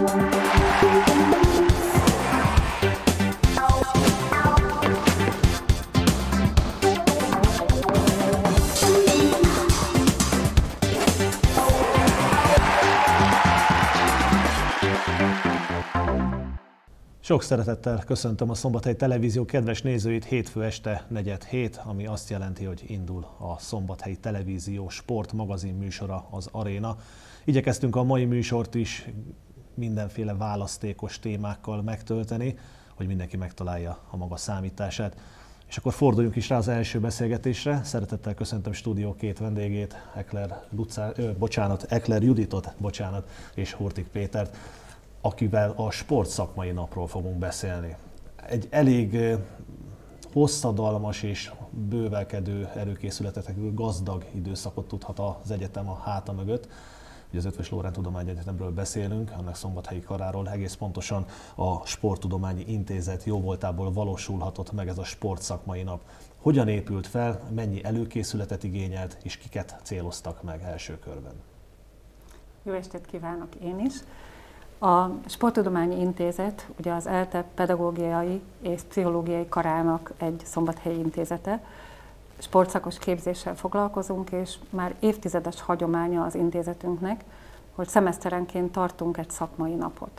Sok szeretettel köszöntöm a Szombathelyi Televízió kedves nézőit, hétfő este 4:07, ami azt jelenti, hogy indul a Szombathelyi Televízió sportmagazin műsora, az Aréna. Igyekeztünk a mai műsort is mindenféle választékos témákkal megtölteni, hogy mindenki megtalálja a maga számítását. És akkor forduljunk is rá az első beszélgetésre. Szeretettel köszöntöm stúdió két vendégét, Ekler Juditot és Hurtik Pétert, akivel a sportszakmai napról fogunk beszélni. Egy elég hosszadalmas és bővelkedő előkészületekből gazdag időszakot tudhat az egyetem a háta mögött. Ugye az Eötvös Loránd Tudományegyetemről beszélünk, annak szombathelyi karáról, egész pontosan a Sporttudományi Intézet jóvoltából valósulhatott meg ez a sportszakmai nap. Hogyan épült fel, mennyi előkészületet igényelt, és kiket céloztak meg első körben? Jó estét kívánok én is! A Sporttudományi Intézet ugye az ELTE pedagógiai és pszichológiai karának egy szombathelyi intézete. Sportszakos képzéssel foglalkozunk, és már évtizedes hagyománya az intézetünknek, hogy szemeszterenként tartunk egy szakmai napot.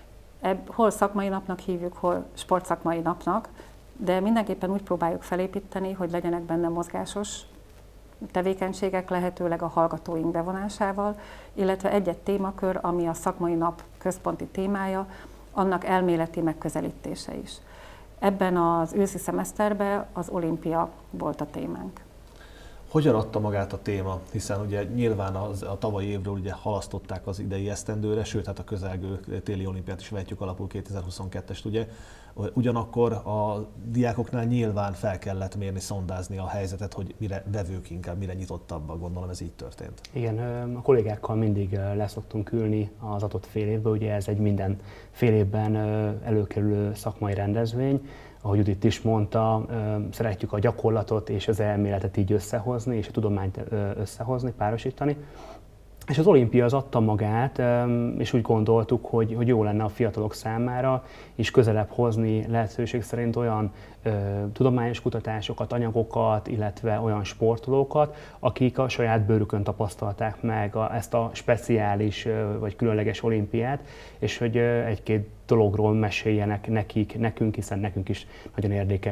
Hol szakmai napnak hívjuk, hol sportszakmai napnak, de mindenképpen úgy próbáljuk felépíteni, hogy legyenek benne mozgásos tevékenységek, lehetőleg a hallgatóink bevonásával, illetve egy-egy témakör, ami a szakmai nap központi témája, annak elméleti megközelítése is. Ebben az őszi szemeszterben az olimpia volt a témánk. Hogyan adta magát a téma? Hiszen ugye nyilván a tavalyi évről ugye halasztották az idei esztendőre, sőt hát a közelgő téli olimpiát is vehetjük alapul 2022-est, ugye. Ugyanakkor a diákoknál nyilván fel kellett mérni, szondázni a helyzetet, hogy mire vevők inkább, mire nyitottabbak, gondolom ez így történt. Igen, a kollégákkal mindig leszoktunk ülni az adott fél évben, ugye ez egy minden fél évben előkerülő szakmai rendezvény. Ahogy Judit is mondta, szeretjük a gyakorlatot és az elméletet így összehozni, és a tudományt összehozni, párosítani. És az olimpia az adta magát, és úgy gondoltuk, hogy jó lenne a fiatalok számára is közelebb hozni lehetőség szerint olyan tudományos kutatásokat, anyagokat, illetve olyan sportolókat, akik a saját bőrükön tapasztalták meg ezt a speciális vagy különleges olimpiát, és hogy egy-két dologról meséljenek nekünk, hiszen nekünk is nagyon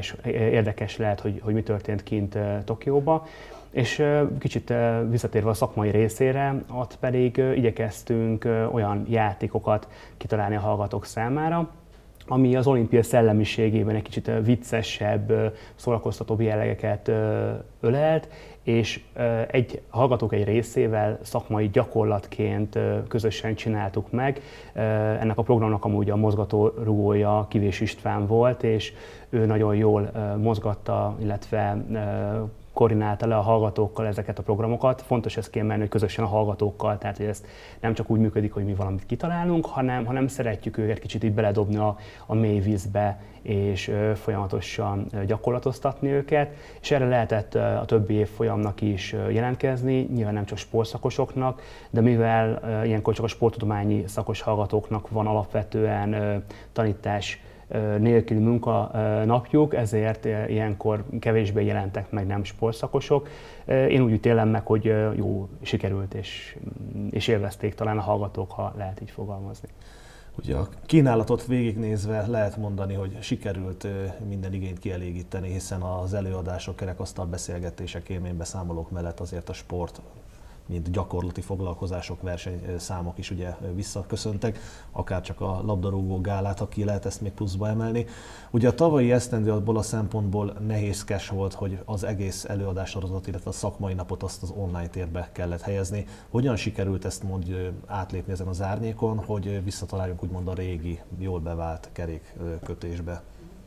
érdekes lehet, hogy mi történt kint Tokióba. És kicsit visszatérve a szakmai részére, ott pedig igyekeztünk olyan játékokat kitalálni a hallgatók számára, ami az olimpia szellemiségében egy kicsit viccesebb, szórakoztatóbb jellegeket ölelt, és hallgatók egy részével szakmai gyakorlatként közösen csináltuk meg. Ennek a programnak amúgy a mozgatórugója Kivés István volt, és ő nagyon jól mozgatta, illetve koordinálta le a hallgatókkal ezeket a programokat. Fontos ezt kiemelni, hogy közösen a hallgatókkal, tehát hogy ez nem csak úgy működik, hogy mi valamit kitalálunk, hanem szeretjük őket kicsit így beledobni a mély vízbe, és folyamatosan gyakorlatoztatni őket. És erre lehetett a többi évfolyamnak is jelentkezni, nyilván nem csak sportszakosoknak, de mivel ilyenkor csak a sporttudományi szakos hallgatóknak van alapvetően tanítás nélküli munkanapjuk, ezért ilyenkor kevésbé jelentek meg nem sportszakosok. Én úgy ítélem meg, hogy jó sikerült, és élvezték talán a hallgatók, ha lehet így fogalmazni. Ugye a kínálatot végignézve lehet mondani, hogy sikerült minden igényt kielégíteni, hiszen az előadások, kerekasztal beszélgetések, élménybeszámolók mellett azért a sport, mint gyakorlati foglalkozások, versenyszámok is ugye visszaköszöntek, akár csak a labdarúgó gálát, ha ki lehet ezt még pluszba emelni. Ugye a tavalyi esztendő abból a szempontból nehézkes volt, hogy az egész előadássorozat, illetve a szakmai napot azt az online térbe kellett helyezni. Hogyan sikerült ezt átlépni ezen az árnyékon, hogy visszataláljunk úgymond a régi, jól bevált kerékkötésbe?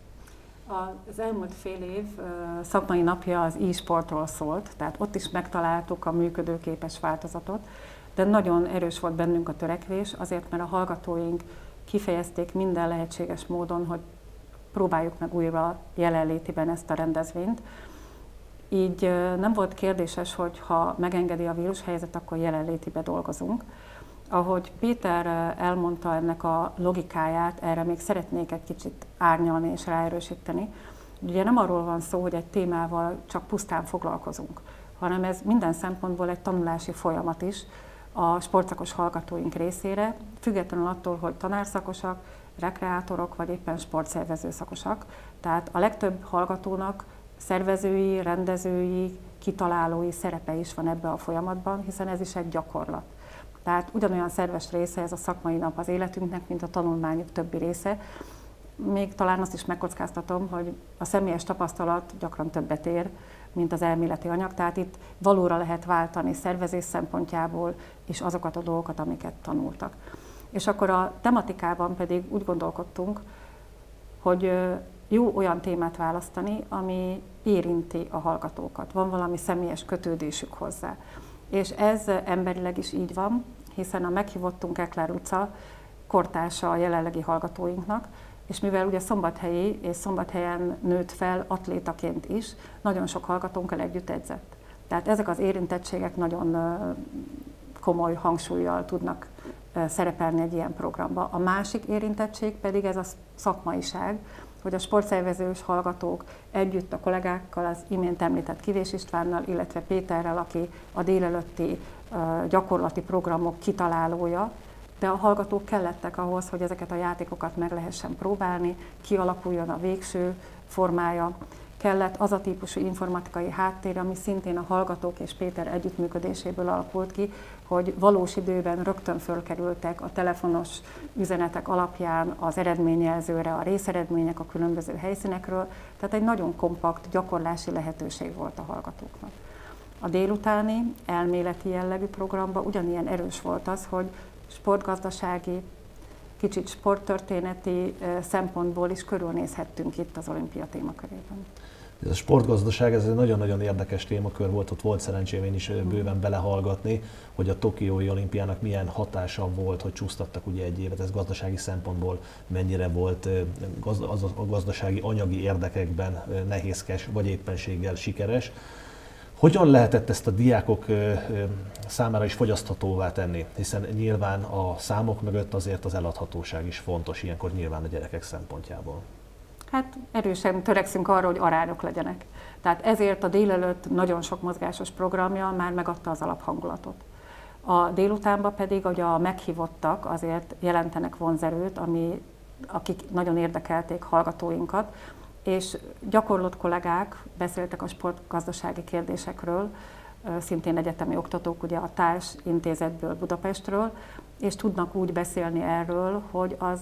Az elmúlt fél év szakmai napja az e-sportról szólt, tehát ott is megtaláltuk a működőképes változatot, de nagyon erős volt bennünk a törekvés, azért mert a hallgatóink kifejezték minden lehetséges módon, hogy próbáljuk meg újra jelenlétiben ezt a rendezvényt. Így nem volt kérdéses, hogy ha megengedi a vírushelyzet, akkor jelenlétiben dolgozunk. Ahogy Péter elmondta ennek a logikáját, erre még szeretnék egy kicsit árnyalni és ráerősíteni. Ugye nem arról van szó, hogy egy témával csak pusztán foglalkozunk, hanem ez minden szempontból egy tanulási folyamat is a sportszakos hallgatóink részére, függetlenül attól, hogy tanárszakosak, rekreátorok vagy éppen sportszervező szakosak. Tehát a legtöbb hallgatónak szervezői, rendezői, kitalálói szerepe is van ebbe a folyamatban, hiszen ez is egy gyakorlat. Tehát ugyanolyan szerves része ez a szakmai nap az életünknek, mint a tanulmányok többi része. Még talán azt is megkockáztatom, hogy a személyes tapasztalat gyakran többet ér, mint az elméleti anyag, tehát itt valóra lehet váltani szervezés szempontjából és azokat a dolgokat, amiket tanultak. És akkor a tematikában pedig úgy gondolkodtunk, hogy jó olyan témát választani, ami érinti a hallgatókat, van valami személyes kötődésük hozzá. És ez emberileg is így van, hiszen a meghívottunk Ekler utca kortársa a jelenlegi hallgatóinknak, és mivel ugye szombathelyi és Szombathelyen nőtt fel atlétaként is, nagyon sok hallgatónkkal együtt edzett. Tehát ezek az érintettségek nagyon komoly hangsúllyal tudnak szerepelni egy ilyen programba. A másik érintettség pedig ez a szakmaiság, hogy a sportszervezős hallgatók együtt a kollégákkal, az imént említett Kivés Istvánnal, illetve Péterrel, aki a délelőtti gyakorlati programok kitalálója, de a hallgatók kellettek ahhoz, hogy ezeket a játékokat meg lehessen próbálni, kialakuljon a végső formája. Kellett az a típusú informatikai háttér, ami szintén a hallgatók és Péter együttműködéséből alakult ki, hogy valós időben rögtön fölkerültek a telefonos üzenetek alapján az eredményjelzőre, a részeredmények a különböző helyszínekről, tehát egy nagyon kompakt gyakorlási lehetőség volt a hallgatóknak. A délutáni elméleti jellegű programban ugyanilyen erős volt az, hogy sportgazdasági, kicsit sporttörténeti szempontból is körülnézhettünk itt az olimpia témakörében. A sportgazdaság, ez egy nagyon-nagyon érdekes témakör volt, ott volt szerencsém én is bőven belehallgatni, hogy a tokiói olimpiának milyen hatása volt, hogy csúsztattak ugye egy évet, ez gazdasági szempontból mennyire volt a gazdasági anyagi érdekekben nehézkes, vagy éppenséggel sikeres. Hogyan lehetett ezt a diákok számára is fogyaszthatóvá tenni? Hiszen nyilván a számok mögött azért az eladhatóság is fontos, ilyenkor nyilván a gyerekek szempontjából. Hát erősen törekszünk arra, hogy arányok legyenek. Tehát ezért a délelőtt nagyon sok mozgásos programja már megadta az alaphangulatot. A délutánban pedig, hogy a meghívottak azért jelentenek vonzerőt, akik nagyon érdekelték hallgatóinkat, és gyakorlott kollégák beszéltek a sportgazdasági kérdésekről, szintén egyetemi oktatók ugye a Társ Intézetből Budapestről, és tudnak úgy beszélni erről, hogy az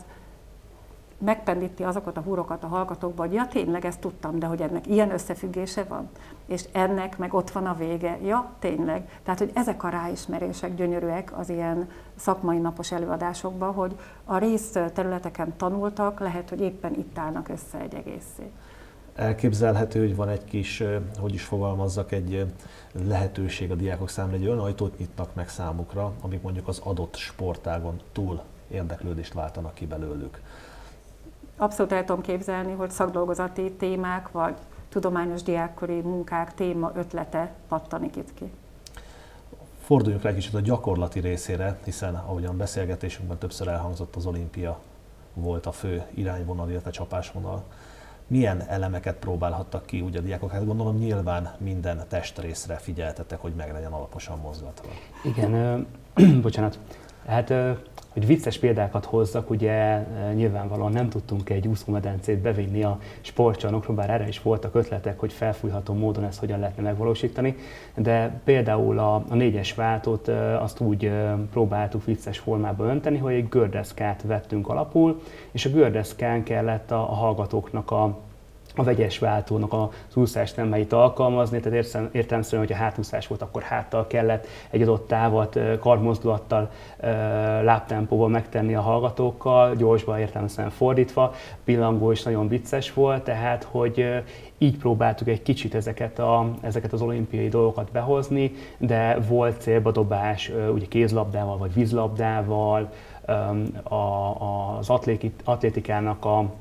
megpendíti azokat a húrokat a hallgatókba, hogy ja, tényleg ezt tudtam, de hogy ennek ilyen összefüggése van, és ennek meg ott van a vége. Ja, tényleg. Tehát, hogy ezek a ráismerések gyönyörűek az ilyen szakmai napos előadásokban, hogy a részterületeken tanultak, lehet, hogy éppen itt állnak össze egy egészé. Elképzelhető, hogy van egy kis, hogy is fogalmazzak, egy lehetőség a diákok számára, egy olyan ajtót nyitnak meg számukra, amik mondjuk az adott sportágon túl érdeklődést váltanak ki belőlük. Abszolút el tudom képzelni, hogy szakdolgozati témák, vagy tudományos diákkori munkák téma ötlete pattanik itt ki. Forduljunk rá egy kicsit a gyakorlati részére, hiszen ahogyan beszélgetésünkben többször elhangzott, az olimpia volt a fő irányvonal, illetve csapásvonal. Milyen elemeket próbálhattak ki ugye a diákok? Hát gondolom nyilván minden testrészre figyeltetek, hogy meg legyen alaposan mozgatva. Igen, bocsánat. Hát, hogy vicces példákat hozzak, ugye nyilvánvalóan nem tudtunk egy úszómedencét bevinni a sportcsarnokra, bár erre is voltak ötletek, hogy felfújható módon ezt hogyan lehetne megvalósítani, de például a 4-es váltót azt úgy próbáltuk vicces formába önteni, hogy egy gördeszkát vettünk alapul, és a gördeszkán kellett a hallgatóknak a vegyes váltónak az úszás nemeit alkalmazni, tehát értelemszerűen, hogyha hátúszás volt, akkor háttal kellett egy adott távat karmozdulattal, lábtempóval megtenni a hallgatókkal, gyorsban értelemszerűen fordítva, pillangó is nagyon vicces volt, tehát hogy így próbáltuk egy kicsit ezeket az olimpiai dolgokat behozni, de volt célbadobás ugye kézlabdával vagy vízlabdával, az atlétikának a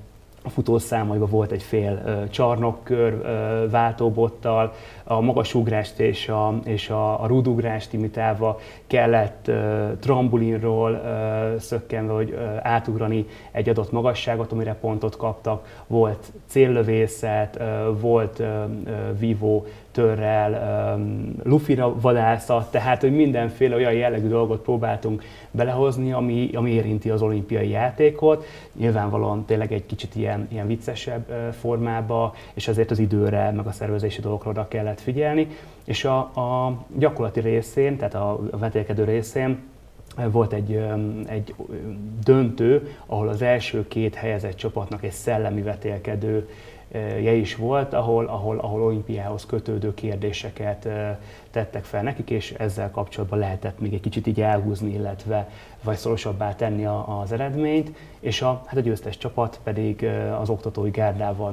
a futószámaiban volt egy fél csarnokkör váltóbottal, a magasugrást és a rúdugrást imitálva kellett trambulinról szökkenve, hogy átugrani egy adott magasságot, amire pontot kaptak. Volt céllövészet, volt vívó törrel, lufira vadászat, tehát hogy mindenféle olyan jellegű dolgot próbáltunk belehozni, ami érinti az olimpiai játékot. Nyilvánvalóan tényleg egy kicsit ilyen viccesebb formába, és azért az időre, meg a szervezési dolgokra oda kellett figyelni. És a gyakorlati részén, tehát a vetélkedő részén volt egy döntő, ahol az első 2 helyezett csapatnak egy szellemi vetélkedő is volt, ahol olimpiához kötődő kérdéseket tettek fel nekik, és ezzel kapcsolatban lehetett még egy kicsit így elhúzni, illetve vagy szorosabbá tenni az eredményt, és a győztes csapat pedig az oktatói gárdával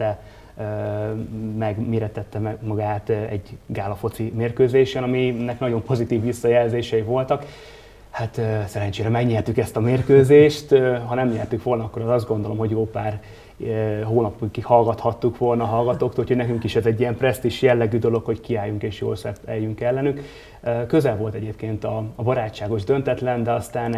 mérettette meg magát egy gálafoci mérkőzésen, aminek nagyon pozitív visszajelzései voltak. Hát szerencsére megnyertük ezt a mérkőzést, ha nem nyertük volna, akkor azt gondolom, hogy jó pár hónapig hallgathattuk volna a hallgatóktól, úgyhogy nekünk is ez egy ilyen presztízs jellegű dolog, hogy kiálljunk és jól szerepeljünk ellenük. Közel volt egyébként a barátságos döntetlen, de aztán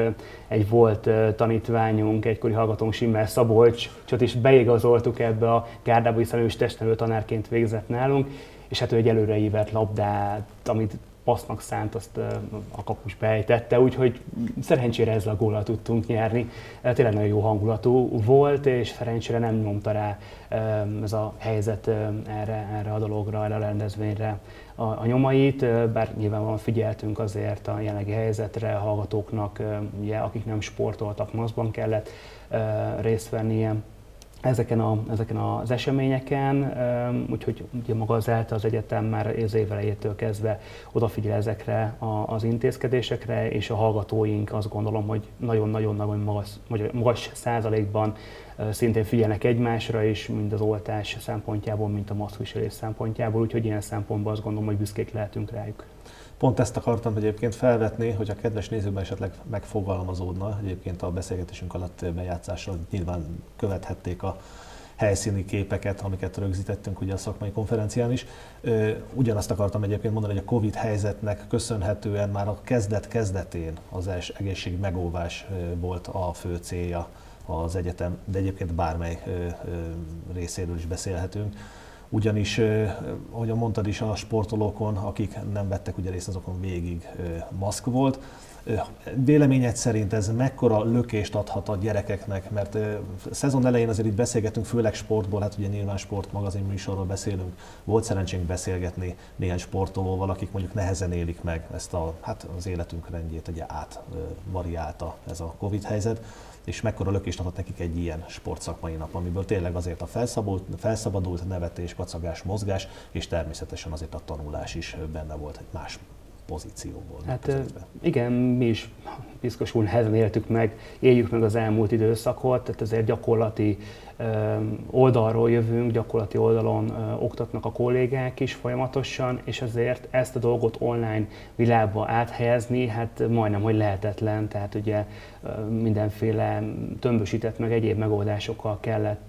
egy volt tanítványunk, egykori hallgatónk Simmer Szabolcsot is beigazoltuk ebbe a gárdába, hiszen ő is testnevelő tanárként végzett nálunk, és hát ő egy előreívert labdát, amit passznak szánt, azt a kapus beejtette, úgyhogy szerencsére ezzel a góllal tudtunk nyerni. Tényleg nagyon jó hangulatú volt, és szerencsére nem nyomta rá ez a helyzet erre a dologra, erre a rendezvényre a nyomait, bár nyilvánvalóan figyeltünk azért a jelenlegi helyzetre, a hallgatóknak, ugye, akik nem sportoltak, maszkban kellett részt vennie ezeken az eseményeken, úgyhogy ugye maga az ELTE, az egyetem már az év elejétől kezdve odafigyel ezekre az intézkedésekre, és a hallgatóink azt gondolom, hogy nagyon-nagyon magas százalékban szintén figyelnek egymásra is, mind az oltás szempontjából, mint a maszkviselés szempontjából, úgyhogy ilyen szempontból azt gondolom, hogy büszkék lehetünk rájuk. Pont ezt akartam egyébként felvetni, hogy a kedves nézőkben esetleg megfogalmazódna, egyébként a beszélgetésünk alatt bejátszásra nyilván követhették a helyszíni képeket, amiket rögzítettünk ugye a szakmai konferencián is. Ugyanazt akartam egyébként mondani, hogy a Covid helyzetnek köszönhetően már a kezdet-kezdetén az egészség megóvás volt a fő célja az egyetem, de egyébként bármely részéről is beszélhetünk. Ugyanis, ahogyan mondtad is, a sportolókon, akik nem vettek ugye részt, azokon végig maszk volt. Véleményed szerint ez mekkora lökést adhat a gyerekeknek, mert szezon elején azért itt beszélgetünk, főleg sportból, hát ugye nyilván sportmagazin műsorról beszélünk, volt szerencsénk beszélgetni néhány sportolóval, akik mondjuk nehezen élik meg ezt az életünk rendjét, ugye átvariálta ez a Covid helyzet, és mekkora lökést adhat nekik egy ilyen sportszakmai nap, amiből tényleg azért a felszabadult nevetés, kacagás, mozgás, és természetesen azért a tanulás is benne volt egy más pozícióból. Hát igen, mi is piszkosul nehezen éljük meg az elmúlt időszakot, tehát azért gyakorlati oldalról jövünk, gyakorlati oldalon oktatnak a kollégák is folyamatosan, és azért ezt a dolgot online világba áthelyezni, hát majdnem, hogy lehetetlen, tehát ugye mindenféle tömbösített meg egyéb megoldásokkal kellett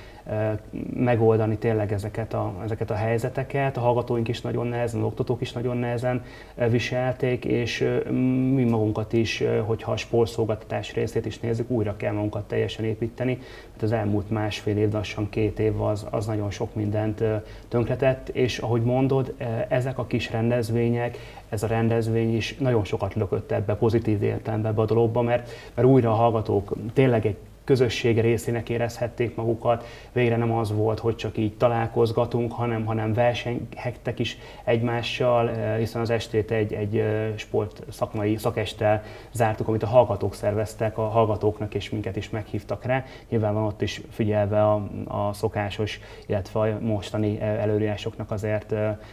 megoldani tényleg ezeket a helyzeteket. A hallgatóink is nagyon nehezen, az oktatók is nagyon nehezen viselték, és mi magunkat is, hogyha a sportszolgáltatás részét is nézzük, újra kell magunkat teljesen építeni, mert az elmúlt másfél év, lassan 2 év az nagyon sok mindent tönkretett, és ahogy mondod, ezek a kis rendezvények, ez a rendezvény is nagyon sokat lökött ebbe, pozitív értelembe ebbe a dologba, mert újra a hallgatók tényleg egy közösség részének érezhették magukat. Végre nem az volt, hogy csak így találkozgatunk, hanem versenyhektek is egymással, hiszen az estét egy sport szakmai szakesttel zártuk, amit a hallgatók szerveztek, a hallgatóknak és minket is meghívtak rá. Nyilván van ott is figyelve a szokásos, illetve a mostani előírásoknak azért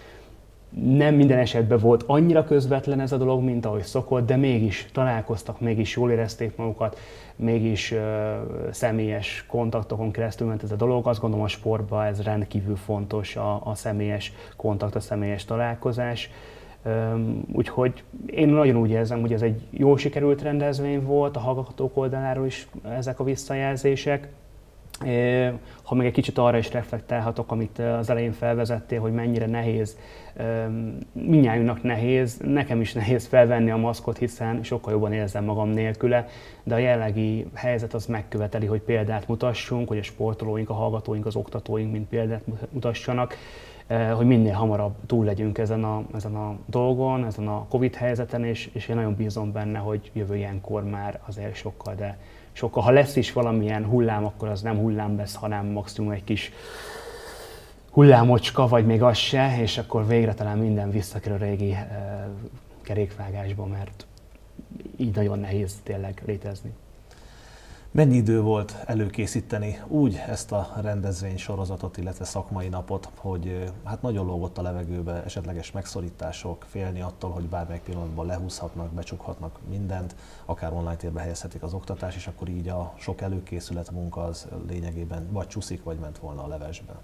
nem minden esetben volt annyira közvetlen ez a dolog, mint ahogy szokott, de mégis találkoztak, mégis jól érezték magukat, mégis személyes kontaktokon keresztül ment ez a dolog. Azt gondolom, a sportban ez rendkívül fontos, a személyes kontakt, a személyes találkozás. Úgyhogy én nagyon úgy érzem, hogy ez egy jól sikerült rendezvény volt, a hallgatók oldaláról is ezek a visszajelzések. Ha még egy kicsit arra is reflektálhatok, amit az elején felvezettél, hogy mennyire nehéz, mindnyájunknak nehéz, nekem is nehéz felvenni a maszkot, hiszen sokkal jobban érzem magam nélküle, de a jelenlegi helyzet az megköveteli, hogy példát mutassunk, hogy a sportolóink, a hallgatóink, az oktatóink mind példát mutassanak, hogy minél hamarabb túl legyünk ezen a dolgon, ezen a Covid helyzeten, és én nagyon bízom benne, hogy jövő ilyenkor már azért sokkal, ha lesz is valamilyen hullám, akkor az nem hullám lesz, hanem maximum egy kis hullámocska, vagy még az se, és akkor végre talán minden visszakerül a régi kerékvágásba, mert így nagyon nehéz tényleg létezni. Mennyi idő volt előkészíteni úgy ezt a rendezvény sorozatot, illetve szakmai napot, hogy hát nagyon lógott a levegőbe esetleges megszorítások, félni attól, hogy bármelyik pillanatban lehúzhatnak, becsukhatnak mindent, akár online térbe helyezhetik az oktatás, és akkor így a sok előkészület munka az lényegében vagy csúszik, vagy ment volna a levesbe.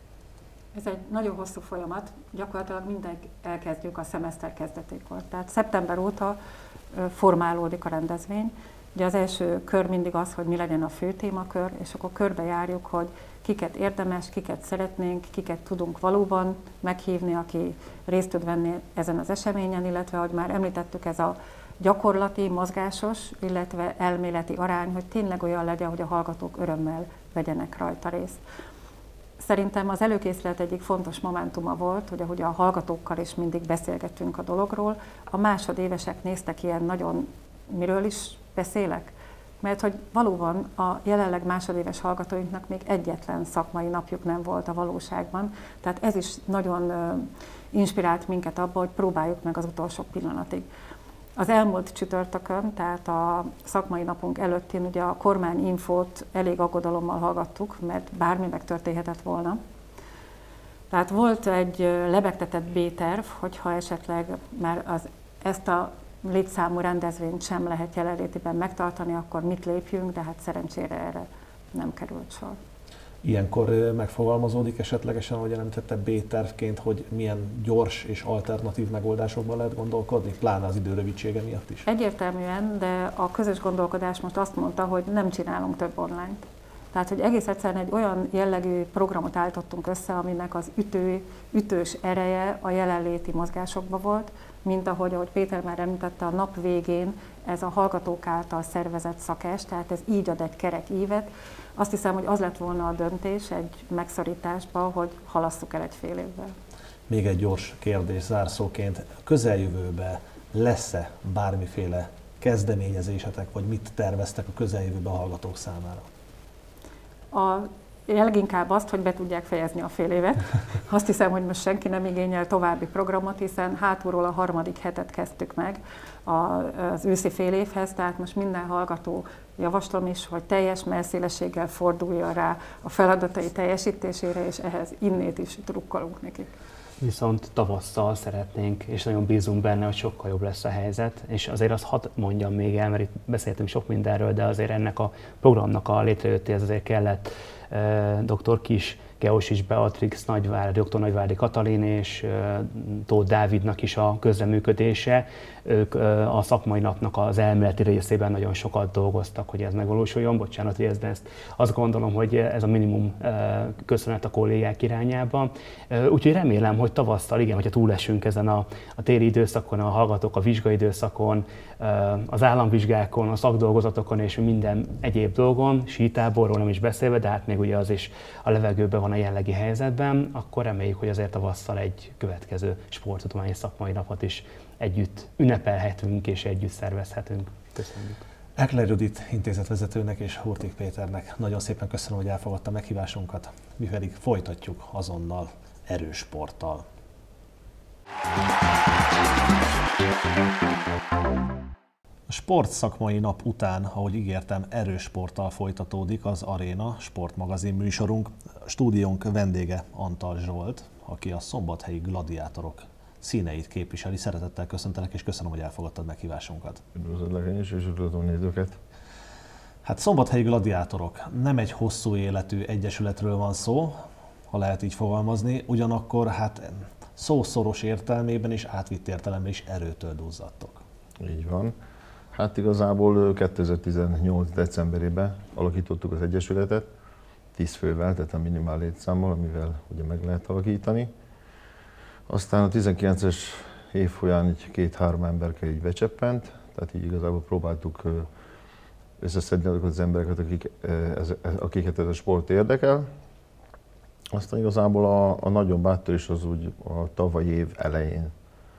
Ez egy nagyon hosszú folyamat, gyakorlatilag mindig elkezdjük a szemeszter kezdetékor. Tehát szeptember óta formálódik a rendezvény. Ugye az első kör mindig az, hogy mi legyen a fő témakör, és akkor körbejárjuk, hogy kiket érdemes, kiket szeretnénk, kiket tudunk valóban meghívni, aki részt tud venni ezen az eseményen, illetve, ahogy már említettük, ez a gyakorlati, mozgásos, illetve elméleti arány, hogy tényleg olyan legyen, hogy a hallgatók örömmel vegyenek rajta részt. Szerintem az előkészület egyik fontos momentuma volt, hogy ahogy a hallgatókkal is mindig beszélgettünk a dologról, a másodévesek néztek ilyen nagyon, miről is beszélek? Mert hogy valóban a jelenleg másodéves hallgatóinknak még egyetlen szakmai napjuk nem volt a valóságban, tehát ez is nagyon inspirált minket abba, hogy próbáljuk meg az utolsó pillanatig. Az elmúlt csütörtökön, tehát a szakmai napunk előttén ugye a kormányinfót elég aggodalommal hallgattuk, mert bármi megtörténhetett volna. Tehát volt egy lebegtetett B-terv, hogyha esetleg már ezt a létszámú rendezvényt sem lehet jelenlétében megtartani, akkor mit lépjünk, de hát szerencsére erre nem került sor. Ilyenkor megfogalmazódik esetlegesen, ahogy említette, B-tervként, hogy milyen gyors és alternatív megoldásokban lehet gondolkodni, pláne az idő rövidsége miatt is? Egyértelműen, de a közös gondolkodás most azt mondta, hogy nem csinálunk több online-t. Tehát, hogy egész egyszerűen egy olyan jellegű programot állítottunk össze, aminek az ütős ereje a jelenléti mozgásokban volt, mint ahogy Péter már említette, a nap végén ez a hallgatók által szervezett szakes, tehát ez így ad egy kerek ívet. Azt hiszem, hogy az lett volna a döntés egy megszorításba, hogy halasszuk el egy fél évvel. Még egy gyors kérdés zárszóként. Közeljövőben lesz-e bármiféle kezdeményezésetek, vagy mit terveztek a közeljövőben a hallgatók számára? Leginkább azt, hogy be tudják fejezni a fél évet. Azt hiszem, hogy most senki nem igényel további programot, hiszen hátulról a 3. hetet kezdtük meg az őszi fél évhez, tehát most minden hallgató, javaslom is, hogy teljes mellszélességgel forduljon rá a feladatai teljesítésére, és ehhez innét is drukkolunk nekik. Viszont tavasszal szeretnénk, és nagyon bízunk benne, hogy sokkal jobb lesz a helyzet, és azért azt hadd mondjam még el, mert itt beszéltünk sok mindenről, de azért ennek a programnak a létrejöttéhez azért kellett dr. Kiss, Georgics Beatrix, dr. Nagyvárdi Katalin és Tóth Dávidnak is a közreműködése. Ők a szakmai napnak az elméleti részében nagyon sokat dolgoztak, hogy ez megvalósuljon. Bocsánat, hogy ezt azt gondolom, hogy ez a minimum köszönet a kollégák irányába. Úgyhogy remélem, hogy tavasszal, igen, hogyha túlesünk ezen a téli időszakon, a hallgatók a vizsgaidőszakon, az államvizsgákon, a szakdolgozatokon és minden egyéb dolgon, sítáborról nem is beszélve, de hát még ugye az is a levegőben van a jelenlegi helyzetben, akkor reméljük, hogy azért tavasszal egy következő sporttudományi szakmai napot is együtt ünnepelhetünk és együtt szervezhetünk. Köszönjük. Ekler Judit intézetvezetőnek és Hurtig Péternek nagyon szépen köszönöm, hogy elfogadta meghívásunkat. Mi pedig folytatjuk azonnal erősporttal. A sportszakmai nap után, ahogy ígértem, erősporttal folytatódik az Aréna sportmagazin műsorunk. A stúdiónk vendége Antal Zsolt, aki a szombathelyi gladiátorok színeit képviseli. Szeretettel köszöntelek, és köszönöm, hogy elfogadtad meghívásunkat. Üdvözöllek én is, és üdvözlöm a nézőket. Hát szombathelyi gladiátorok, nem egy hosszú életű egyesületről van szó, ha lehet így fogalmazni, ugyanakkor hát szószoros értelmében és átvitt értelemben is erőtől duzzadtok. Így van. Hát igazából 2018. decemberében alakítottuk az egyesületet, 10 fővel, tehát a minimál létszámmal, amivel ugye meg lehet alakítani. Aztán a 19-es év folyán így 2-3 emberke így becseppent, tehát így igazából próbáltuk összeszedni azokat az embereket, akiket ez a sport érdekel. Aztán igazából a nagyon bátorítás az úgy a tavalyi év elején,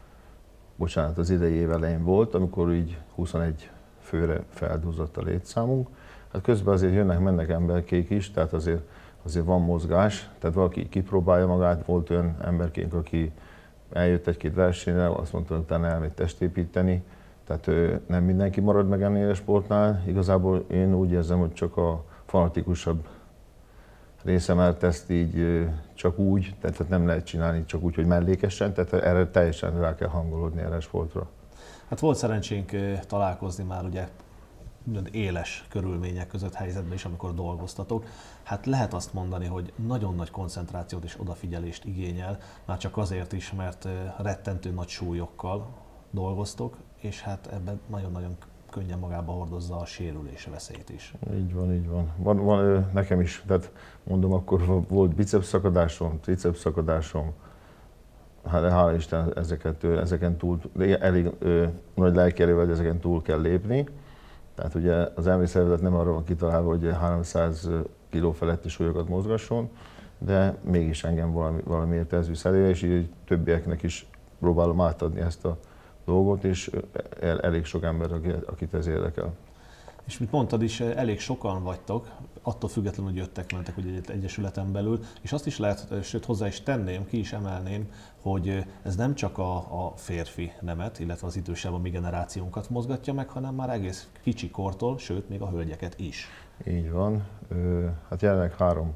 az idei év elején volt, amikor így 21 főre feldúzott a létszámunk. Hát közben azért jönnek-mennek emberkék is, tehát azért van mozgás, tehát valaki kipróbálja magát, volt olyan emberkénk, aki eljött egy-két versenyre, azt mondta, hogy utána elmegy testépíteni, tehát nem mindenki marad meg ennél a sportnál. Igazából én úgy érzem, hogy csak a fanatikusabb része, mert ezt így csak úgy, tehát nem lehet csinálni csak úgy, hogy mellékesen, tehát erre teljesen rá kell hangolódni erre a sportra. Hát volt szerencsénk találkozni már ugye éles körülmények között helyzetben is, amikor dolgoztatok. Hát lehet azt mondani, hogy nagyon nagy koncentrációt és odafigyelést igényel, már csak azért is, mert rettentő nagy súlyokkal dolgoztok, és hát ebben nagyon-nagyon könnyen magába hordozza a sérülés veszélyt is. Így van, így van. Van nekem is, tehát mondom, akkor volt biceps szakadásom, triceps szakadásom, hát hála Isten ezeken túl, elég nagy lelkierővel, hogy ezeken túl kell lépni. Tehát ugye az emberi szervezet nem arra van kitalálva, hogy 300 kg feletti súlyokat mozgasson, de mégis engem valamiért ez visz elő, és így többieknek is próbálom átadni ezt a dolgot, és elég sok ember, akit ez érdekel. És mint mondtad is, elég sokan vagytok, attól függetlenül, hogy jöttek-mentek ugye egy egyesületen belül, és azt is lehet, sőt hozzá is tenném, ki is emelném, hogy ez nem csak a férfi nemet, illetve az idősebb a mi generációnkat mozgatja meg, hanem már egész kicsi kortól, sőt még a hölgyeket is. Így van. Hát jelenleg 3,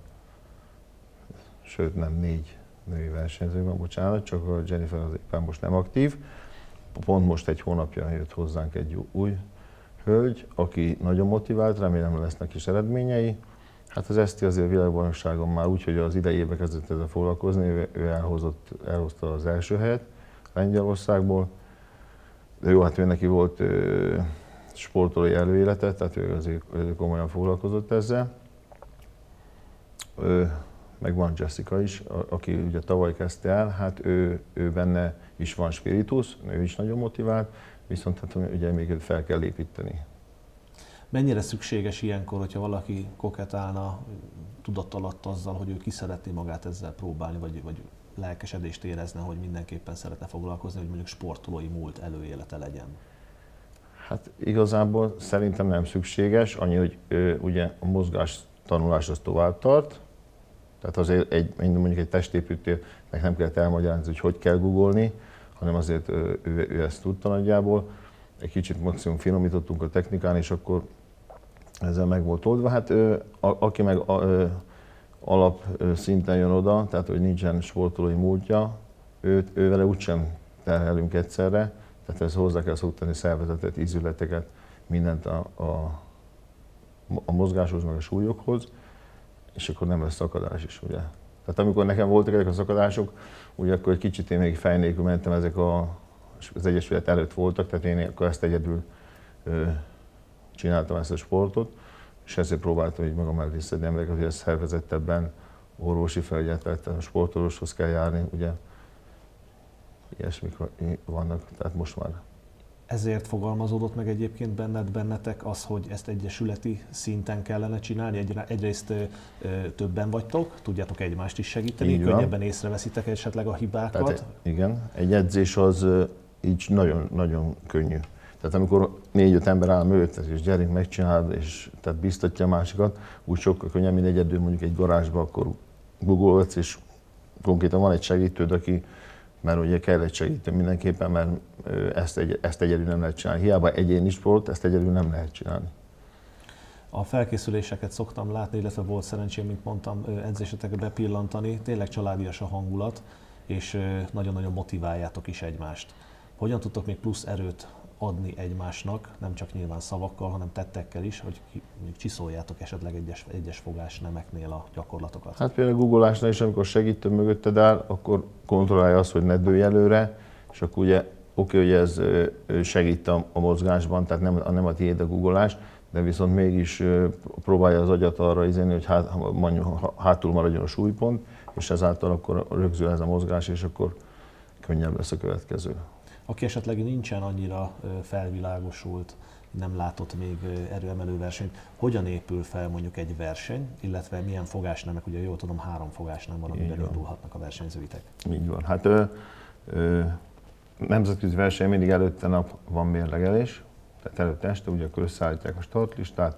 sőt nem 4 női versenyző van, bocsánat, csak a Jennifer az éppen most nem aktív. Pont most egy hónapja jött hozzánk egy új hölgy, aki nagyon motivált, remélem lesznek is eredményei. Hát az Eszti azért világbajnokságon már úgy, hogy az idei évben kezdett ezzel foglalkozni, ő elhozta az első helyet Lengyelországból. De jó, hát ő neki volt sportolói előélete, tehát ő azért komolyan foglalkozott ezzel. Meg van Jessica is, aki ugye tavaly kezdte el, hát ő benne is van spiritus, ő is nagyon motivált, viszont hát ugye még fel kell építeni. Mennyire szükséges ilyenkor, hogyha valaki koketálna tudatalatt azzal, hogy ő ki szeretné magát ezzel próbálni, vagy lelkesedést érezne, hogy mindenképpen szeretne foglalkozni, hogy mondjuk sportolói múlt előélete legyen? Hát igazából szerintem nem szükséges, annyi, hogy ugye a mozgás tanulás az tovább tart, tehát azért mondjuk egy testépítőnek nem kellett elmagyarázni, hogy kell googolni, hanem azért ő ezt tudta nagyjából. Egy kicsit maximum finomítottunk a technikán, és akkor ezzel meg volt oldva. Hát aki meg alap szinten jön oda, tehát hogy nincsen sportolói múltja, ővele úgysem terhelünk egyszerre, tehát ez hozzá kell szoktani szervezetet, ízületeket, mindent a mozgáshoz, meg a súlyokhoz, és akkor nem lesz szakadás is, ugye. Tehát amikor nekem voltak ezek a szakadások, ugye akkor egy kicsit én még fej nélkül mentem, ezek az egyesület előtt voltak, tehát én akkor ezt egyedül csináltam ezt a sportot, és ezért próbáltam így magam mellé szedni embereket, hogy ez szervezettebben orvosi felügyelet vettem, a sportolóshoz kell járni, ugye. Ilyesmik vannak, tehát most már. Ezért fogalmazódott meg egyébként bennetek az, hogy ezt egyesületi szinten kellene csinálni? Egyrészt többen vagytok, tudjátok egymást is segíteni, könnyebben észreveszitek esetleg a hibákat? Tehát, igen, egy edzés az így nagyon könnyű. Tehát amikor 4-5 ember áll mögötted, és gyerünk, megcsinálod, és tehát biztatja a másikat, úgy sokkal könnyebb, mint egyedül mondjuk egy garázsba, akkor googolgatsz, és konkrétan van egy segítőd, aki, mert ugye kell egy segítő mindenképpen, mert ezt egyedül nem lehet csinálni. Hiába egyéni sport, ezt egyedül nem lehet csinálni. A felkészüléseket szoktam látni, illetve volt szerencsém, mint mondtam, edzésetekre bepillantani. Tényleg családias a hangulat, és nagyon-nagyon motiváljátok is egymást. Hogyan tudtok még plusz erőt adni egymásnak, nem csak nyilván szavakkal, hanem tettekkel is, hogy mondjuk csiszoljátok esetleg egyes fogásnemeknél a gyakorlatokat? Hát például a googolásnál is, amikor segítő mögötted áll, akkor kontrollálja azt, hogy ne dőlj előre, és akkor ugye oké, hogy ez segít a mozgásban, tehát nem a tiéd a googolás, de viszont mégis próbálja az agyat arra izni, hogy hátul maradjon a súlypont, és ezáltal akkor rögzül ez a mozgás, és akkor könnyebb lesz a következő. Aki esetleg nincsen annyira felvilágosult, nem látott még erőemelő versenyt, hogyan épül fel mondjuk egy verseny, illetve milyen fogásnemek, ugye jól tudom, 3 fogásnem van, amiben indulhatnak a versenyzőitek. Így van. Hát nemzetközi verseny mindig előtte nap van mérlegelés, tehát előtte este, ugye akkor összeállítják a startlistát,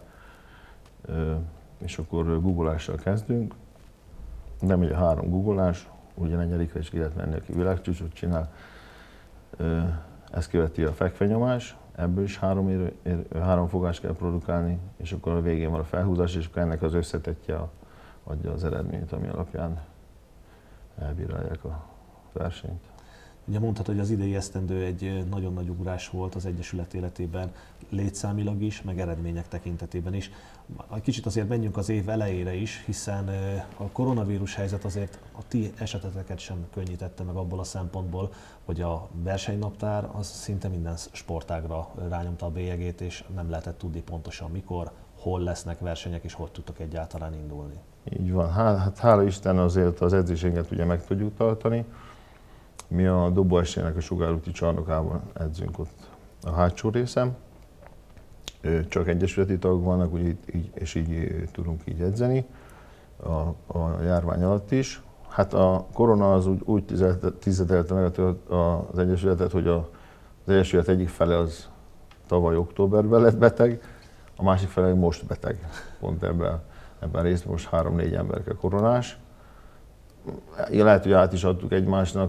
és akkor googleással kezdünk. Nem ugye 3 googleás, ugye negyedikre is ki lehet menni, aki világcsúcsot csinál. Ezt követi a fekvenyomás, ebből is 3 fogást kell produkálni, és akkor a végén van a felhúzás, és akkor ennek az összetettje adja az eredményt, ami alapján elbírálják a versenyt. Ugye mondhatod, hogy az idei esztendő egy nagyon nagy ugrás volt az Egyesület életében, létszámilag is, meg eredmények tekintetében is. Egy kicsit azért menjünk az év elejére is, hiszen a koronavírus helyzet azért a ti eseteteket sem könnyítette meg abból a szempontból, hogy a versenynaptár az szinte minden sportágra rányomta a bélyegét, és nem lehetett tudni pontosan mikor, hol lesznek versenyek, és hogy tudtak egyáltalán indulni. Így van. Hát hála Isten azért az edzéseinket ugye meg tudjuk tartani. Mi a dobóesélynek a Sugárúti csarnokában edzünk ott a hátsó részen. Csak egyesületi tagok vannak, és így tudunk így edzeni a járvány alatt is. Hát a korona az úgy tizedelte meg az egyesületet, hogy az egyesület egyik fele az tavaly októberben lett beteg, a másik fele most beteg. Pont ebben részben most 3-4 emberke koronás. Lehet, hogy át is adtuk egymásnak,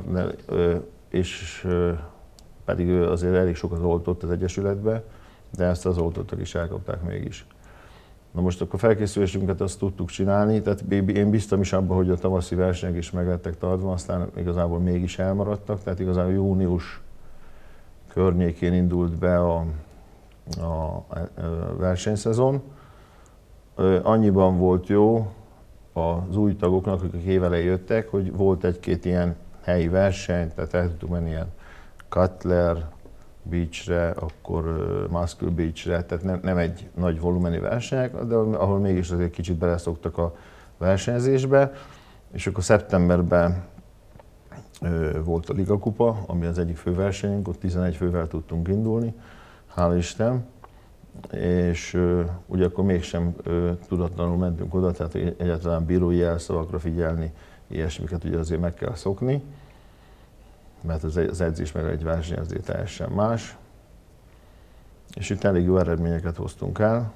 és pedig azért elég sokat oltott az egyesületbe, de ezt az oltottak is elkapták mégis. Na most akkor felkészülésünket azt tudtuk csinálni, tehát én bíztam is abban, hogy a tavaszi versenyek is meg lettek tartva, aztán igazából mégis elmaradtak, tehát igazából június környékén indult be a versenyszezon. Annyiban volt jó az új tagoknak, akik évelején jöttek, hogy volt egy-két ilyen helyi verseny, tehát el tudtuk menni ilyen Cutler Beachre, akkor Muscle Beachre, tehát nem egy nagy volumenű versenyek, de ahol mégis azért kicsit beleszoktak a versenyzésbe, és akkor szeptemberben volt a Liga Kupa, ami az egyik főversenyünk, ott 11 fővel tudtunk indulni, hála Isten, és ugye akkor mégsem tudatlanul mentünk oda, tehát egyáltalán bírói jelszavakra figyelni, ilyesmiket ugye azért meg kell szokni, mert az edzés meg egy verseny azért teljesen más. És itt elég jó eredményeket hoztunk el.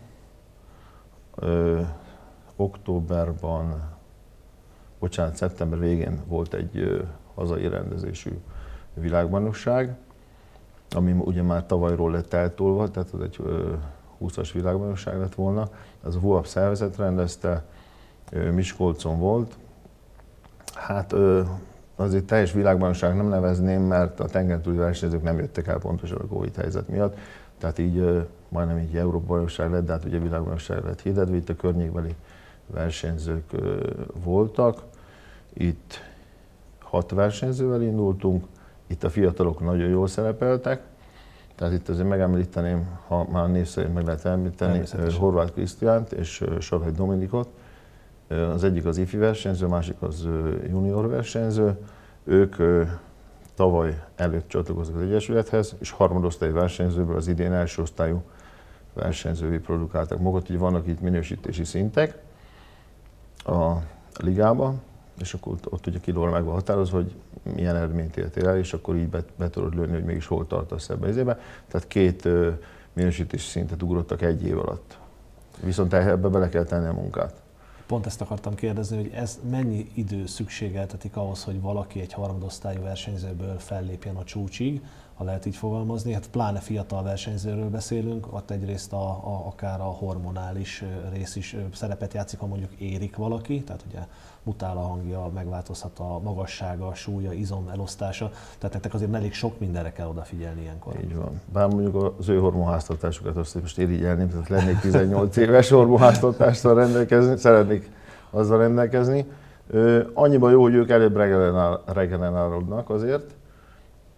Szeptember végén volt egy hazai rendezésű világbajnokság, ami ugye már tavalyról lett eltolva, tehát az egy 20-as világbajnokság lett volna. Ez a VUAP szervezet rendezte, Miskolcon volt. Hát azért teljes világbajnokság nem nevezném, mert a tengeren-túli versenyzők nem jöttek el pontosan a Covid helyzet miatt. Tehát így majdnem így Európa-bajnokság lett, de hát ugye világbajnokság lett hirdetve, itt a környékbeli versenyzők voltak. Itt 6 versenyzővel indultunk, itt a fiatalok nagyon jól szerepeltek. Tehát itt azért megemlíteném, ha már név szerint meg lehet említeni, Horváth Krisztiánt és Sarhely Dominikot. Az egyik az ifi versenyző, a másik az junior versenyző. Ők tavaly előtt csatlakoztak az Egyesülethez, és harmadosztályi versenyzőből az idén első osztályú versenyzővé produkáltak magukat. Így vannak itt minősítési szintek a ligában, és akkor ott ugye kilóra meg van határozva, hogy milyen eredményt értél el, és akkor így be tudod lőni, hogy mégis hol tartasz ebben az évben. Tehát 2 minősítési szintet ugrottak egy év alatt. Viszont ebbe bele kell tenni a munkát. Pont ezt akartam kérdezni, hogy ez mennyi idő szükségeltetik ahhoz, hogy valaki egy harmadosztályú versenyzőből fellépjen a csúcsig, ha lehet így fogalmazni. Hát pláne fiatal versenyzőről beszélünk, ott egyrészt akár a hormonális rész is szerepet játszik, ha mondjuk érik valaki, tehát ugye mutál a hangja, megváltozhat a magassága, a súlya, izom elosztása, tehát nektek azért elég sok mindenre kell odafigyelni ilyenkor. Így van. Bár mondjuk az ő hormonháztartásukat azt most irigyelném, tehát lennék 18 éves hormonháztartással rendelkezni, szeretnék azzal rendelkezni. Annyiban jó, hogy ők előbb regenerálódnak azért,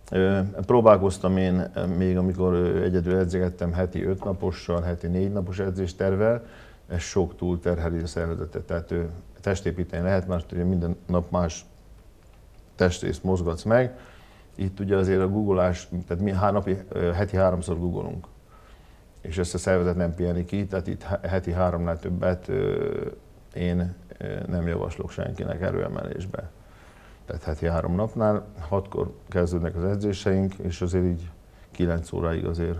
Próbálkoztam én még, amikor egyedül edzegettem heti 5 napossal, heti 4 napos edzéstervvel, ez sok túlterheli a szervezetet. Tehát testépíteni lehet, mert ugye minden nap más testrészt mozgatsz meg. Itt ugye azért a googolás, tehát heti 3-szor googolunk. És ezt a szervezet nem piheni ki, tehát itt heti 3-nál többet én nem javaslok senkinek erőemelésbe. Tehát heti 3 napnál, 6-kor kezdődnek az edzéseink, és azért így 9 óráig azért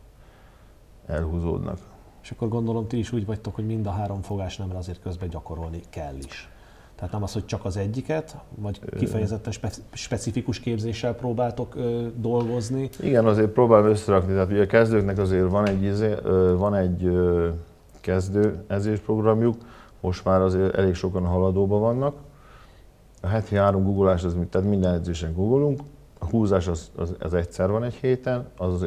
elhúzódnak. És akkor gondolom ti is úgy vagytok, hogy mind a 3 fogásnemre azért közben gyakorolni kell is. Tehát nem az, hogy csak az egyiket, vagy kifejezetten specifikus képzéssel próbáltok dolgozni? Igen, azért próbálom összerakni. Tehát ugye a kezdőknek azért van egy kezdő edzésprogramjuk, most már azért elég sokan a haladóban vannak. A heti 3 googolás, tehát minden edzésen googolunk. A húzás az egyszer van egy héten,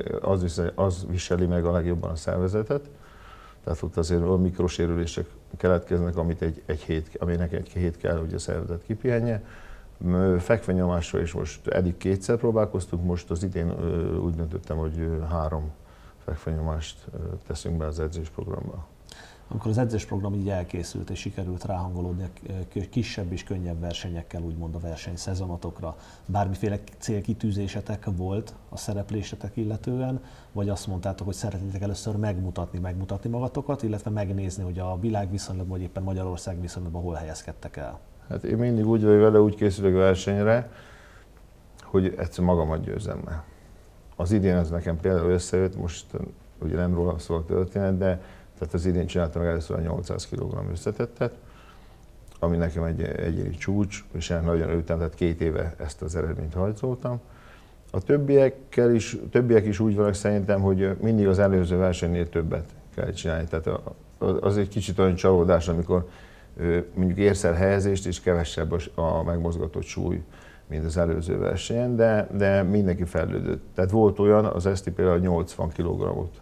az viseli meg a legjobban a szervezetet. Tehát ott azért a mikrosérülések keletkeznek, aminek egy hét kell, hogy a szervezet kipihenje. Fekvenyomásra is most eddig 2-szer próbálkoztunk, most az idén úgy döntöttem, hogy 3 fekvenyomást teszünk be az edzésprogramba. Amikor az edzésprogram így elkészült és sikerült ráhangolódni a kisebb és könnyebb versenyekkel, úgymond a versenysezonotokra, bármiféle célkitűzésetek volt a szereplésetek illetően, vagy azt mondtátok, hogy szeretnétek először megmutatni magatokat, illetve megnézni, hogy a világ viszonylatban, vagy éppen Magyarország viszonylatban hol helyezkedtek el? Hát én mindig úgy vagyok vele, úgy készülök a versenyre, hogy egyszer magamat győzzem le. Az idén ez nekem például összejött, most ugye nem rólam szól a történet, de tehát az idén csináltam meg először a 800 kg összetettet, ami nekem egy egyéni csúcs, és én nagyon örültem, tehát 2 éve ezt az eredményt hajtoltam. A többiek is úgy vannak szerintem, hogy mindig az előző versenynél többet kell csinálni. Tehát az egy kicsit olyan csalódás, amikor mondjuk érsz el helyezést, és kevesebb a megmozgatott súly, mint az előző versenyen, de mindenki fejlődött. Tehát volt olyan, az Eszti például 80 kg-ot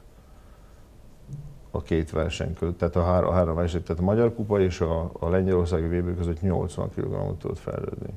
a 2 verseny között, tehát a 3 verseny, tehát a Magyar Kupa és a lengyelországi VB között 80 kg-ot tudott fejlődni.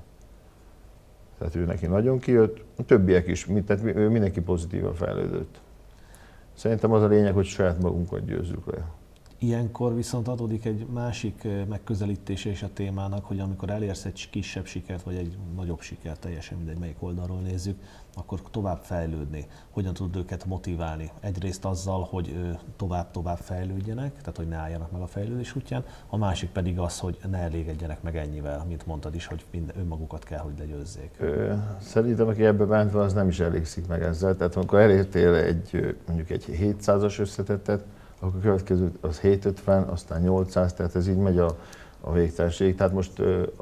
Tehát ő neki nagyon kijött, a többiek is, tehát mindenki pozitívan fejlődött. Szerintem az a lényeg, hogy saját magunkat győzzük le. Ilyenkor viszont adódik egy másik megközelítése is a témának, hogy amikor elérsz egy kisebb sikert, vagy egy nagyobb sikert, teljesen mindegy, melyik oldalról nézzük, akkor tovább fejlődni. Hogyan tudod őket motiválni? Egyrészt azzal, hogy tovább fejlődjenek, tehát hogy ne álljanak meg a fejlődés útján, a másik pedig az, hogy ne elégedjenek meg ennyivel, mint mondtad is, hogy önmagukat kell, hogy legyőzzék. Szerintem, aki ebbe bent van, az nem is elégszik meg ezzel. Tehát amikor elértél mondjuk egy 700-as összetettet, akkor a következő az 750, aztán 800, tehát ez így megy a végtelenség. Tehát most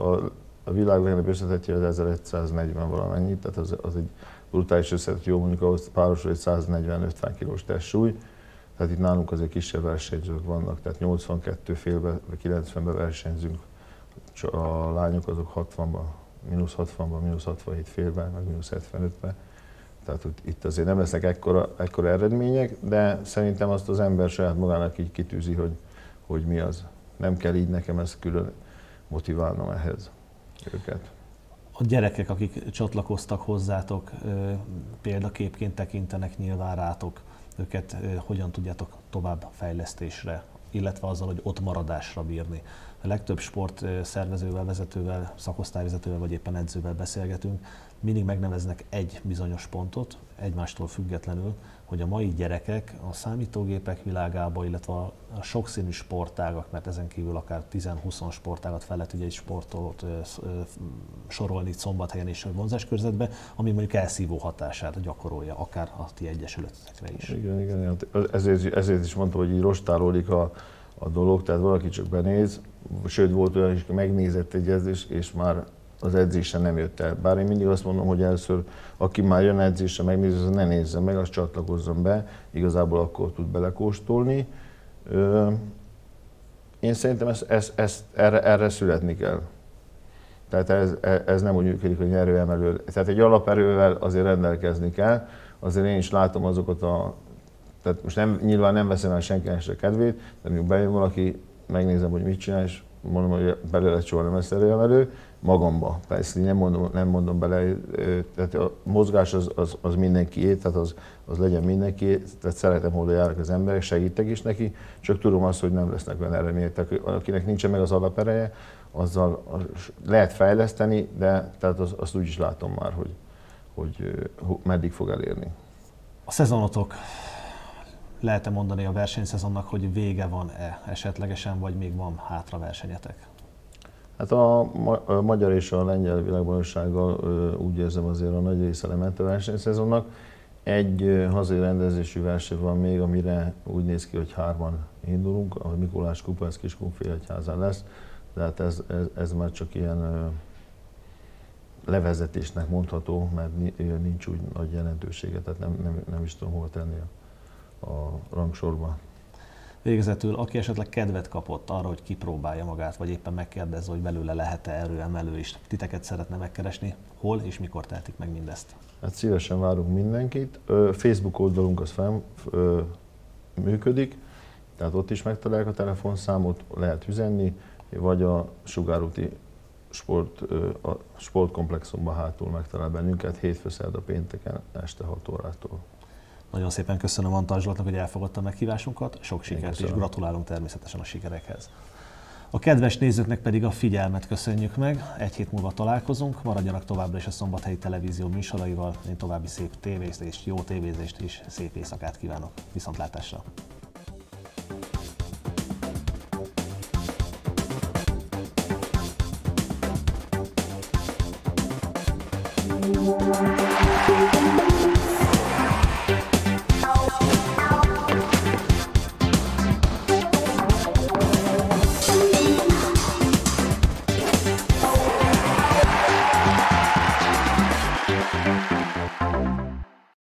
a világ legnagyobb összetettje az 1140 valamennyi, tehát az egy brutális összetett, jó mondjuk ahhoz párosul egy 140-50 kilós testsúly. Tehát itt nálunk azért kisebb versenyzők vannak, tehát 82 félbe, 90-ben versenyzünk, a lányok azok 60-ban, mínusz 67 félben, meg mínusz 75-ben. Tehát itt azért nem lesznek ekkora eredmények, de szerintem azt az ember saját magának így kitűzi, hogy mi az. Nem kell így nekem ezt külön motiválnom ehhez őket. A gyerekek, akik csatlakoztak hozzátok, példaképként tekintenek nyilván rátok, őket hogyan tudjátok tovább fejlesztésre, illetve azzal, hogy ott maradásra bírni. A legtöbb sportszervezővel, vezetővel, szakosztályvezetővel vagy éppen edzővel beszélgetünk, mindig megneveznek egy bizonyos pontot, egymástól függetlenül, hogy a mai gyerekek a számítógépek világába, illetve a sokszínű sportágak, mert ezen kívül akár 10-20 sportágat fel lehet ugye egy sportot sorolni Szombathelyen és a vonzáskörzetben, ami mondjuk elszívó hatását gyakorolja, akár a ti egyesületekre is. Igen. Ezért is mondtam, hogy így rostálódik a dolog, tehát valaki csak benéz, sőt volt olyan is, hogy megnézett egy edzést, és már az edzésen nem jött el. Bár én mindig azt mondom, hogy először, aki már jön edzésre, megnézi, az ne nézze meg, azt csatlakozzon be, igazából akkor tud belekóstolni. Én szerintem erre születni kell. Tehát ez nem úgy működik, hogy erőemelő. Tehát egy alaperővel azért rendelkezni kell. Azért én is látom azokat tehát most nyilván nem veszem el senkinek se kedvét, de amikor bejön valaki, megnézem, hogy mit csinál, és mondom, hogy belőle soha nem lesz erőemelő, magamba. Persze nem mondom bele, tehát a mozgás az mindenkié, tehát az legyen mindenkié, tehát szeretem, hol járnak az emberek, segítek is neki, csak tudom azt, hogy nem lesznek olyan eredmények. Tehát akinek nincsen meg az alapereje, azzal lehet fejleszteni, de tehát azt úgy is látom már, hogy meddig fog elérni. A szezonotok, lehet-e mondani a versenyszezonnak, hogy vége van-e esetlegesen, vagy még van hátra versenyetek? Hát a magyar és a lengyel világbajnoksággal úgy érzem azért a nagy része lement a versenyszezonnak. Egy hazai rendezésű verseny van még, amire úgy néz ki, hogy 3-an indulunk, a Mikulás kupa, ez Kiskunfélegyházán lesz, de hát ez már csak ilyen levezetésnek mondható, mert nincs úgy nagy jelentősége, tehát nem is tudom hova tenni a rangsorba. Végezetül, aki esetleg kedvet kapott arra, hogy kipróbálja magát, vagy éppen megkérdezze, hogy belőle lehet-e erőemelő, és titeket szeretne megkeresni, hol és mikor tehetik meg mindezt? Hát szívesen várunk mindenkit. Facebook oldalunk az működik, tehát ott is megtalálják a telefonszámot, lehet üzenni, vagy a Sugárúti sportkomplexumban hátul megtalál bennünket hétfő, szerda, pénteken este 6 órától. Nagyon szépen köszönöm Antal Zsoltnak, hogy elfogadta a meghívásunkat, sok sikert és gratulálunk természetesen a sikerekhez. A kedves nézőknek pedig a figyelmet köszönjük meg, egy hét múlva találkozunk, maradjanak továbbra is a Szombathelyi Televízió műsoraival, én további szép tévézést, jó tévézést és szép éjszakát kívánok. Viszontlátásra! Thank you.